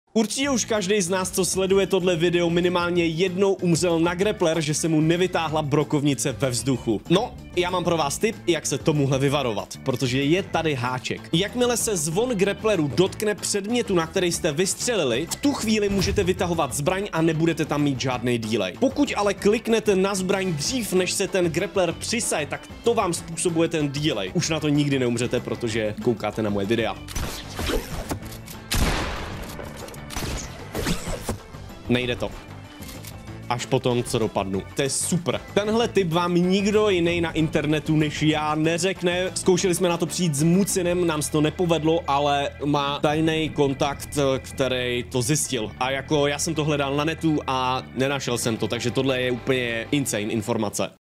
Určitě už každý z nás, co sleduje tohle video, minimálně jednou umřel na grappler, že se mu nevytáhla brokovnice ve vzduchu. No, já mám pro vás tip, jak se tomuhle vyvarovat, protože je tady háček. Jakmile se zvon grappleru dotkne předmětu, na který jste vystřelili, v tu chvíli můžete vytahovat zbraň a nebudete tam mít žádný delay. Pokud ale kliknete na zbraň dřív, než se ten grappler přisaje, tak to vám způsobuje ten delay. Už na to nikdy neumřete, protože koukáte na moje videa. Nejde to. Až potom, co dopadnu. To je super. Tenhle tip vám nikdo jiný na internetu než já neřekne. Zkoušeli jsme na to přijít s Mucinem, nám se to nepovedlo, ale má tajný kontakt, který to zjistil. A jako já jsem to hledal na netu a nenašel jsem to, takže tohle je úplně insane informace.